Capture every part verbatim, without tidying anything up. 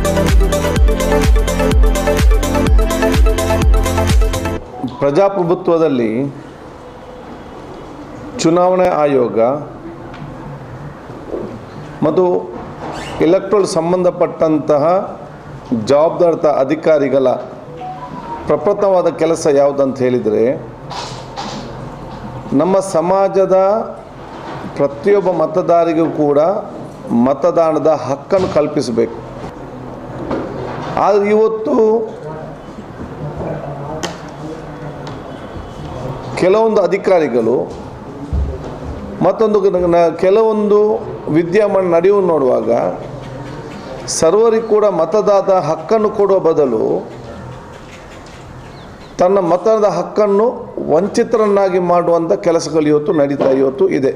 ಪ್ರಜಾಪ್ರಭುತ್ವದಲ್ಲಿ ಚುನಾವಣಾ ಆಯೋಗ ಮತ್ತು ಎಲೆಕ್ಟ್ರಲ್ ಸಂಬಂಧಪಟ್ಟಂತಹ ಜವಾಬ್ದಾರಿತ ಅಧಿಕಾರಿಗಳ ಪ್ರಪ್ರಥಮವಾದ ಕೆಲಸ ಯಾವುದಂತ ಹೇಳಿದರೆ, ನಮ್ಮ ಸಮಾಜದ ಪ್ರತಿಯೊಬ್ಬ ಮತದಾರರಿಗೂ ಕೂಡ ಮತದಾನದ ಹಕ್ಕನ್ನು ಕಲ್ಪಿಸಬೇಕು. ಆದರೆ ಇವತ್ತು ಕೆಲವೊಂದು ಅಧಿಕಾರಿಗಳು ಮತ್ತೊಂದು ಕೆಲವೊಂದು ವಿದ್ಯಮಾನ ನಡೆಯುವ ನೋಡುವಾಗ ಸರ್ವರಿಗೂ ಕೂಡ ಮತದಾದ ಹಕ್ಕನ್ನು ಕೊಡುವ ಬದಲು ತನ್ನ ಮತದ ಹಕ್ಕನ್ನು ವಂಚಿತರನ್ನಾಗಿ ಮಾಡುವಂಥ ಕೆಲಸಗಳು ಇವತ್ತು ನಡೀತಾ ಇವತ್ತು ಇದೆ.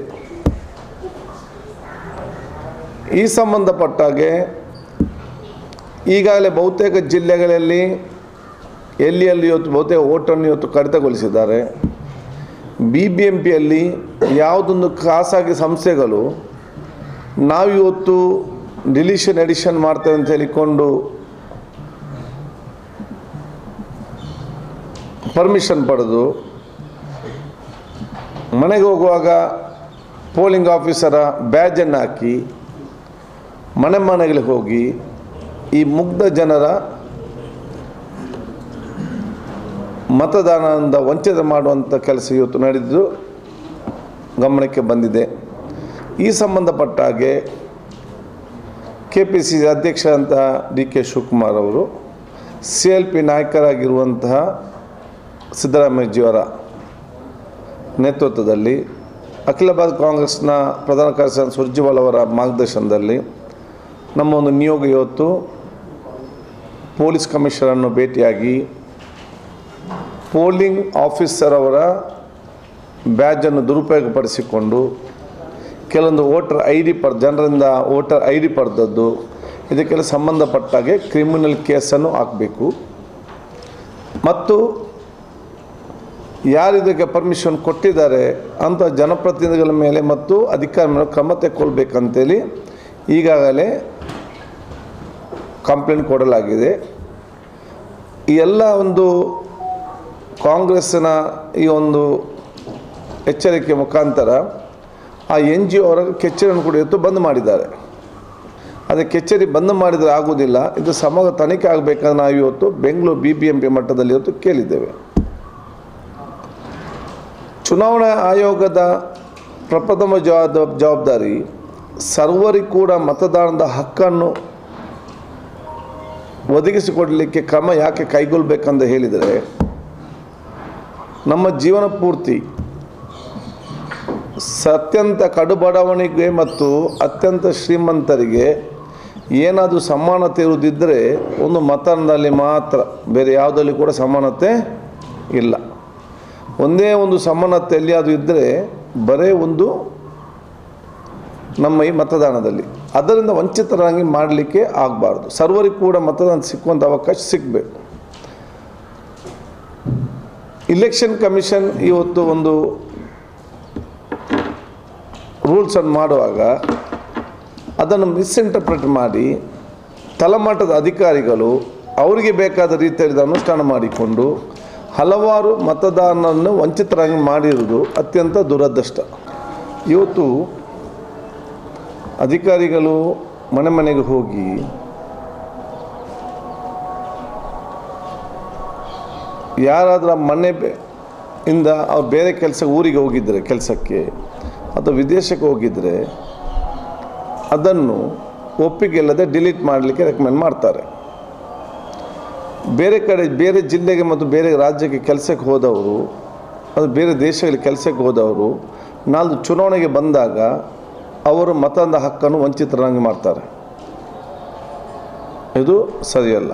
ಈ ಸಂಬಂಧಪಟ್ಟಾಗೆ ಈಗಾಗಲೇ ಬಹುತೇಕ ಜಿಲ್ಲೆಗಳಲ್ಲಿ ಎಲ್ಲಿ ಎಲ್ಲಿ ಇವತ್ತು ಬಹುತೇಕ ಓಟನ್ನು ಇವತ್ತು ಕಡಿತಗೊಳಿಸಿದ್ದಾರೆ. ಬಿ ಬಿ ಎಂ ಪಿಯಲ್ಲಿ ಯಾವುದೊಂದು ಖಾಸಗಿ ಸಂಸ್ಥೆಗಳು ನಾವಿವತ್ತು ಡಿಲಿಷನ್ ಎಡಿಷನ್ ಮಾಡ್ತೇವೆ ಅಂತ ಹೇಳಿಕೊಂಡು ಪರ್ಮಿಷನ್ ಪಡೆದು ಮನೆಗೆ ಹೋಗುವಾಗ ಪೋಲಿಂಗ್ ಆಫೀಸರ ಬ್ಯಾಜನ್ನು ಹಾಕಿ ಮನೆ ಮನೆಗಳಿಗೆ ಹೋಗಿ ಈ ಮುಗ್ಧ ಜನರ ಮತದಾನದಿಂದ ವಂಚಿತ ಮಾಡುವಂಥ ಕೆಲಸ ಇವತ್ತು ನಡೆದು ಗಮನಕ್ಕೆ ಬಂದಿದೆ. ಈ ಸಂಬಂಧಪಟ್ಟ ಹಾಗೆ ಕೆ ಪಿ ಸಿ ಸಿ ಅಧ್ಯಕ್ಷ ಅಂತ ಡಿ ಕೆ ಶಿವಕುಮಾರ್ ಅವರು, ಸಿ ಎಲ್ ಪಿ ನಾಯಕರಾಗಿರುವಂತಹ ಸಿದ್ದರಾಮಯ್ಯಜಿಯವರ ನೇತೃತ್ವದಲ್ಲಿ, ಅಖಿಲ ಭಾರತ ಕಾಂಗ್ರೆಸ್ನ ಪ್ರಧಾನ ಕಾರ್ಯದರ್ಶಿ ಸುರ್ಜೇವಾಲಾ ಅವರ ಮಾರ್ಗದರ್ಶನದಲ್ಲಿ ನಮ್ಮ ಒಂದು ನಿಯೋಗ ಇವತ್ತು ಪೊಲೀಸ್ ಕಮಿಷನರನ್ನು ಭೇಟಿಯಾಗಿ ಪೋಲಿಂಗ್ ಆಫೀಸರ್ ಅವರ ಬ್ಯಾಜನ್ನು ದುರುಪಯೋಗಪಡಿಸಿಕೊಂಡು ಕೆಲವೊಂದು ವೋಟರ್ ಐ ಡಿ ಪಡ್ ಜನರಿಂದ ವೋಟರ್ ಐ ಡಿ ಪಡೆದದ್ದು, ಇದಕ್ಕೆಲ್ಲ ಸಂಬಂಧಪಟ್ಟಾಗೆ ಕ್ರಿಮಿನಲ್ ಕೇಸನ್ನು ಹಾಕಬೇಕು ಮತ್ತು ಯಾರು ಇದಕ್ಕೆ ಪರ್ಮಿಷನ್ ಕೊಟ್ಟಿದ್ದಾರೆ ಅಂಥ ಜನಪ್ರತಿನಿಧಿಗಳ ಮೇಲೆ ಮತ್ತು ಅಧಿಕಾರಿ ಮೇಲೆ ಕ್ರಮ ತೆಗೆದುಕೊಳ್ಬೇಕಂತೇಳಿ ಈಗಾಗಲೇ ಕಂಪ್ಲೇಂಟ್ ಕೊಡಲಾಗಿದೆ. ಈ ಎಲ್ಲ ಒಂದು ಕಾಂಗ್ರೆಸ್ಸಿನ ಈ ಒಂದು ಎಚ್ಚರಿಕೆ ಮುಖಾಂತರ ಆ ಎನ್ ಜಿ ಒ ಅವರ ಕಚೇರಿಯನ್ನು ಕೂಡ ಇವತ್ತು ಬಂದ್ ಮಾಡಿದ್ದಾರೆ. ಅದೇ ಕಚೇರಿ ಬಂದ್ ಮಾಡಿದರೆ ಆಗುವುದಿಲ್ಲ, ಇದು ಸಮಗ್ರ ತನಿಖೆ ಆಗಬೇಕಂದ್ರೆ ನಾವು ಇವತ್ತು Bengaluru B B M P ಮಟ್ಟದಲ್ಲಿ ಇವತ್ತು ಕೇಳಿದ್ದೇವೆ. ಚುನಾವಣಾ ಆಯೋಗದ ಪ್ರಪ್ರಥಮ ಜವಾಬ್ದಾರಿ ಸರ್ವರಿಗೂ ಕೂಡ ಮತದಾನದ ಹಕ್ಕನ್ನು ಒದಗಿಸಿಕೊಡಲಿಕ್ಕೆ ಕ್ರಮ ಯಾಕೆ ಕೈಗೊಳ್ಳಬೇಕಂತ ಹೇಳಿದರೆ, ನಮ್ಮ ಜೀವನ ಪೂರ್ತಿ ಅತ್ಯಂತ ಕಡುಬಡವಣಿಗೆ ಮತ್ತು ಅತ್ಯಂತ ಶ್ರೀಮಂತರಿಗೆ ಏನಾದರೂ ಸಮಾನತೆ ಇರುವುದಿದ್ದರೆ ಒಂದು ಮತದಾನದಲ್ಲಿ ಮಾತ್ರ, ಬೇರೆ ಯಾವುದರಲ್ಲಿ ಕೂಡ ಸಮಾನತೆ ಇಲ್ಲ. ಒಂದೇ ಒಂದು ಸಮಾನತೆ ಎಲ್ಲಿಯಾದರೂ ಇದ್ದರೆ ಬರೇ ಒಂದು ನಮ್ಮ ಈ ಮತದಾನದಲ್ಲಿ, ಅದರಿಂದ ವಂಚಿತರಾಗಿ ಮಾಡಲಿಕ್ಕೆ ಆಗಬಾರ್ದು. ಸರ್ವರಿಗೂ ಕೂಡ ಮತದಾನ ಸಿಕ್ಕುವಂಥ ಅವಕಾಶ ಸಿಗಬೇಕು. ಇಲೆಕ್ಷನ್ ಕಮಿಷನ್ ಇವತ್ತು ಒಂದು ರೂಲ್ಸನ್ನು ಮಾಡುವಾಗ ಅದನ್ನು ಮಿಸ್ಇಂಟರ್ಪ್ರೆಟ್ ಮಾಡಿ ತಳಮಟ್ಟದ ಅಧಿಕಾರಿಗಳು ಅವರಿಗೆ ಬೇಕಾದ ರೀತಿಯಲ್ಲಿ ಅನುಷ್ಠಾನ ಮಾಡಿಕೊಂಡು ಹಲವಾರು ಮತದಾನವನ್ನು ವಂಚಿತರಾಗಿ ಮಾಡಿರುವುದು ಅತ್ಯಂತ ದುರದೃಷ್ಟ. ಇವತ್ತು ಅಧಿಕಾರಿಗಳು ಮನೆ ಮನೆಗೆ ಹೋಗಿ ಯಾರಾದರೂ ಮನೆ ಇಂದ ಅವ್ರು ಬೇರೆ ಕೆಲಸ ಊರಿಗೆ ಹೋಗಿದ್ದರೆ ಕೆಲಸಕ್ಕೆ ಅಥವಾ ವಿದೇಶಕ್ಕೆ ಹೋಗಿದ್ದರೆ ಅದನ್ನು ಒಪ್ಪಿಗೆ ಇಲ್ಲದೆ ಡಿಲೀಟ್ ಮಾಡಲಿಕ್ಕೆ ರೆಕಮೆಂಡ್ ಮಾಡ್ತಾರೆ. ಬೇರೆ ಕಡೆ ಬೇರೆ ಜಿಲ್ಲೆಗೆ ಮತ್ತು ಬೇರೆ ರಾಜ್ಯಕ್ಕೆ ಕೆಲಸಕ್ಕೆ ಹೋದವರು, ಅದು ಬೇರೆ ದೇಶಗಳಿಗೆ ಕೆಲಸಕ್ಕೆ ಹೋದವರು ನಾಲ್ಕು ಚುನಾವಣೆಗೆ ಬಂದಾಗ ಅವರು ಮತದಾನದ ಹಕ್ಕನ್ನು ವಂಚಿತರಾಗಿ ಮಾಡ್ತಾರೆ. ಇದು ಸರಿಯಲ್ಲ.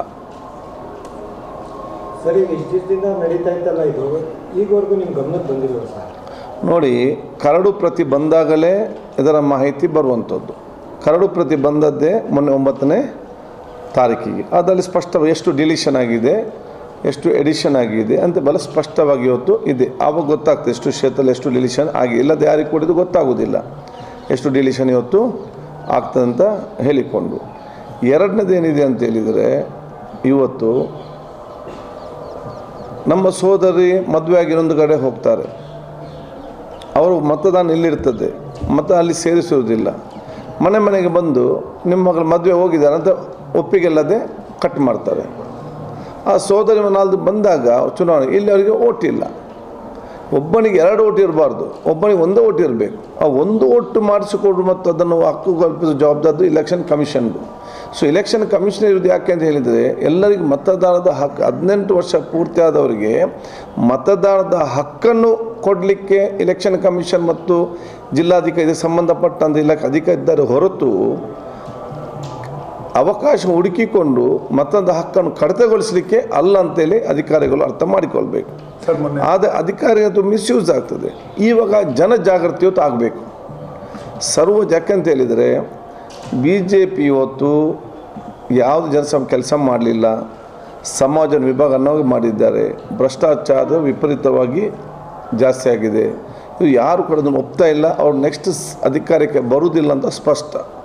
ಸರಿ, ಇಷ್ಟು ದಿನ ನಡೀತಾ ಇತ್ತಲ್ಲ, ಇದು ಈಗವರೆಗೂ ನಿಮ್ಮ ಗಮನಕ್ಕೆ ಬಂದಿಲ್ಲ ಸರ್? ನೋಡಿ, ಕರಡು ಪ್ರತಿ ಬಂದಾಗಲೇ ಇದರ ಮಾಹಿತಿ ಬರುವಂಥದ್ದು. ಕರಡು ಪ್ರತಿ ಬಂದದ್ದೇ ಮೊನ್ನೆ ಒಂಬತ್ತನೇ ತಾರೀಕಿಗೆ. ಅದರಲ್ಲಿ ಸ್ಪಷ್ಟ ಎಷ್ಟು ಡಿಲಿಷನ್ ಆಗಿದೆ, ಎಷ್ಟು ಎಡಿಷನ್ ಆಗಿದೆ ಅಂತ ಬಲ ಸ್ಪಷ್ಟವಾಗಿ ಇವತ್ತು ಇದೆ. ಆವಾಗ ಗೊತ್ತಾಗ್ತದೆ ಎಷ್ಟು ಕ್ಷೇತ್ರದಲ್ಲಿ ಎಷ್ಟು ಡಿಲಿಷನ್ ಆಗಿ, ಇಲ್ಲದೆ ಯಾರಿಗೆ ಕೊಡಿದ್ದು ಗೊತ್ತಾಗೋದಿಲ್ಲ ಎಷ್ಟು ಡಿಲಿಷನ್ ಇವತ್ತು ಆಗ್ತದೆ ಅಂತ ಹೇಳಿಕೊಂಡು. ಎರಡನೇದೇನಿದೆ ಅಂತ ಹೇಳಿದರೆ, ಇವತ್ತು ನಮ್ಮ ಸೋದರಿ ಮದುವೆ ಆಗಿ ಇನ್ನೊಂದು ಕಡೆ ಹೋಗ್ತಾರೆ, ಅವರು ಮತದಾನ ಇಲ್ಲಿರ್ತದೆ, ಮತ ಅಲ್ಲಿ ಸೇರಿಸುವುದಿಲ್ಲ. ಮನೆ ಮನೆಗೆ ಬಂದು ನಿಮ್ಮ ಮಗಳು ಮದುವೆ ಹೋಗಿದ್ದಾರೆ ಅಂತ ಒಪ್ಪಿಗೆಲ್ಲದೆ ಕಟ್ ಮಾಡ್ತಾರೆ. ಆ ಸೋದರಿ ನಾಲ್ದು ಬಂದಾಗ ಚುನಾವಣೆ ಇಲ್ಲಿ ಅವರಿಗೆ ಓಟ್ ಇಲ್ಲ. ಒಬ್ಬನಿಗೆ ಎರಡು ಓಟ್ ಇರಬಾರ್ದು, ಒಬ್ಬನಿಗೆ ಒಂದೇ ಓಟ್ ಇರಬೇಕು. ಆ ಒಂದು ಓಟು ಮಾಡಿಸಿಕೊಡು ಮತ್ತು ಅದನ್ನು ಹಕ್ಕು ಕಲ್ಪಿಸೋ ಜವಾಬ್ದಾರಿ ಇಲೆಕ್ಷನ್ ಕಮಿಷನ್ದು. ಸೊ ಇಲೆಕ್ಷನ್ ಕಮಿಷನ್ ಇರೋದು ಯಾಕೆ ಅಂತ ಹೇಳಿದರೆ, ಎಲ್ಲರಿಗೂ ಮತದಾನದ ಹಕ್ಕು, ಹದಿನೆಂಟು ವರ್ಷ ಪೂರ್ತಿ ಆದವರಿಗೆ ಮತದಾನದ ಹಕ್ಕನ್ನು ಕೊಡಲಿಕ್ಕೆ ಇಲೆಕ್ಷನ್ ಕಮಿಷನ್ ಮತ್ತು ಜಿಲ್ಲಾಧಿಕಾರಿ ಇದಕ್ಕೆ ಸಂಬಂಧಪಟ್ಟಂಥ ಇಲಾಖೆ ಅಧಿಕಾರಿ ಇದ್ದಾರೆ ಹೊರತು ಅವಕಾಶ ಹುಡುಕಿಕೊಂಡು ಮತದ ಹಕ್ಕನ್ನು ಕಡಿತಗೊಳಿಸಲಿಕ್ಕೆ ಅಲ್ಲ ಅಂತೇಳಿ ಅಧಿಕಾರಿಗಳು ಅರ್ಥ ಮಾಡಿಕೊಳ್ಬೇಕು. ಆದರೆ ಅಧಿಕಾರಿಗಂತೂ ಮಿಸ್ಯೂಸ್ ಆಗ್ತದೆ. ಇವಾಗ ಜನ ಜಾಗೃತಿ ಇವತ್ತು ಆಗಬೇಕು. ಸರ್ವ ಯಾಕಂತ ಹೇಳಿದರೆ, ಬಿ ಜೆ ಪಿ ಇವತ್ತು ಯಾವುದು ಜನಸಮ ಕೆಲಸ ಮಾಡಲಿಲ್ಲ, ಸಮಾಜ ವಿಭಾಗನ ಮಾಡಿದ್ದಾರೆ, ಭ್ರಷ್ಟಾಚಾರ ವಿಪರೀತವಾಗಿ ಜಾಸ್ತಿ ಆಗಿದೆ. ಇದು ಯಾರು ಕೂಡ ಅದನ್ನು ಒಪ್ತಾ ಇಲ್ಲ. ಅವ್ರು ನೆಕ್ಸ್ಟ್ ಅಧಿಕಾರಕ್ಕೆ ಬರುವುದಿಲ್ಲ ಅಂತ ಸ್ಪಷ್ಟ.